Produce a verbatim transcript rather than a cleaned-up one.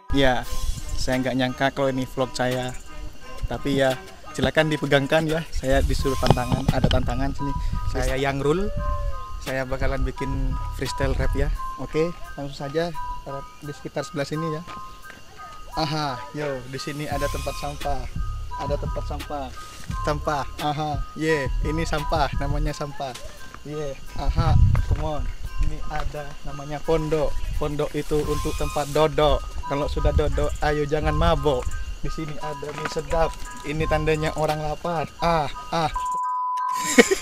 Ya, saya nggak nyangka kalau ini vlog saya. Tapi ya, silakan dipegangkan ya. Saya disuruh tantangan, ada tantangan sini. Saya yang rule. Saya bakalan bikin freestyle rap ya. Oke, langsung saja di sekitar sebelah sini ya. Aha, yo, di sini ada tempat sampah. Ada tempat sampah. Sampah. Aha, ye, yeah, ini sampah, namanya sampah. Ye, yeah, aha, come on. Ini ada namanya pondok. Pondok itu untuk tempat dodok. Kalau sudah dodok, ayo jangan mabok. Di sini ada mie sedap. Ini tandanya orang lapar. Ah, ah.